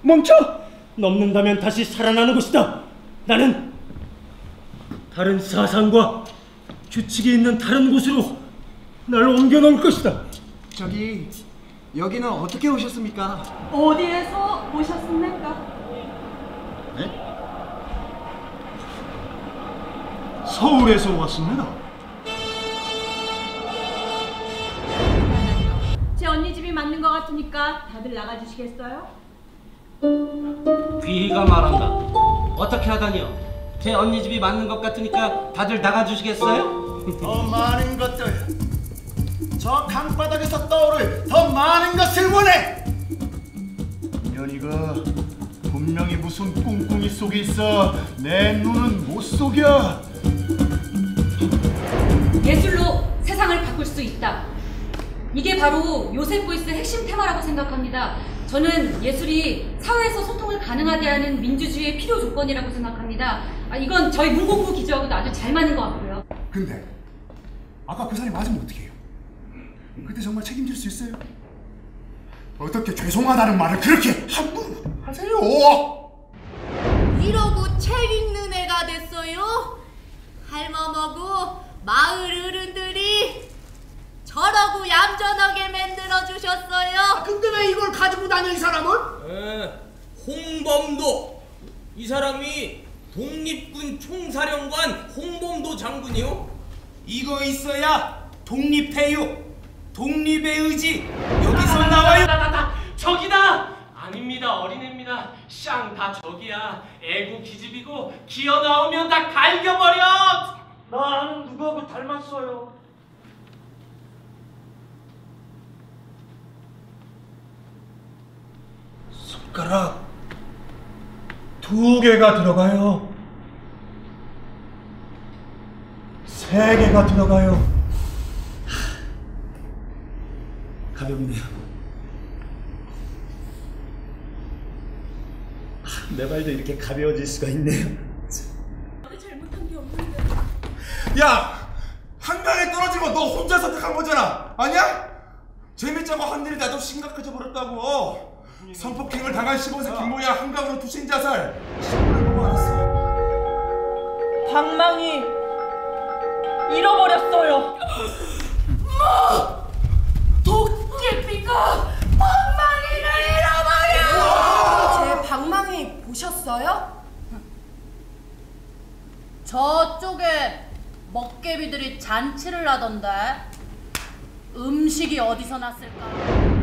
멈춰! 넘는다면 다시 살아나는 것이다. 나는 다른 사상과 규칙이 있는 다른 곳으로 날 옮겨놓을 것이다. 저기 여기는 어떻게 오셨습니까? 어디에서 오셨습니까? 네? 서울에서 왔습니다. 제 언니 집이 맞는 것 같으니까 다들 나가주시겠어요? 귀희가 말한다. 어떻게 하다니요? 제 언니 집이 맞는 것 같으니까 다들 나가주시겠어요? 더 많은 것들, 저 강바닥에서 떠오를 더 많은 것을 원해! 연이가 분명히 무슨 꿍꿍이 속에 있어. 내 눈은 못 속여. 예술로 세상을 바꿀 수 있다. 이게 바로 요셉 보이스의 핵심 테마라고 생각합니다. 저는 예술이 사회에서 소통을 가능하게 하는 민주주의의 필요 조건이라고 생각합니다. 이건 저희 문공부 기조하고도 아주 잘 맞는 것 같고요. 근데 아까 그 사람이 맞으면 어떻게 해요? 그때 정말 책임질 수 있어요? 어떻게 죄송하다는 말을 그렇게 함부로 하세요? 이러고 책 읽는 애가 됐어요? 할머머고 마을 어른들이 저러고 얌전하게 만들어주셨어요. 근데 왜 이걸 가지고 다녀, 이 사람은? 홍범도, 이 사람이 독립군 총사령관 홍범도 장군이요? 이거 있어야 독립해요. 독립의 의지 여기서 나와요. 저기다! 아닙니다, 어린애입니다. 쌍 다 저기야. 애국 기집이고 기어 나오면 다 갈겨버려. 나는 누구하고 닮았어요? 손가락 2개가 들어가요. 3개가 들어가요. 가볍네요. 내 발도 이렇게 가벼워질 수가 있네요. 나도 잘못한 게 없는데. 야! 한강에 떨어지고 너 혼자 선택한 거잖아! 아니야? 재밌자고 한 일이 나도 심각해져 버렸다고. 성폭행을 당한 15세 김모야 한강으로 투신 자살. 신문을 보고 알았어. 방망이 잃어버렸어요. 도깨비가 방망이를 잃어버려! 제 방망이 보셨어요? 저쪽에 먹개비들이 잔치를 하던데 음식이 어디서 났을까?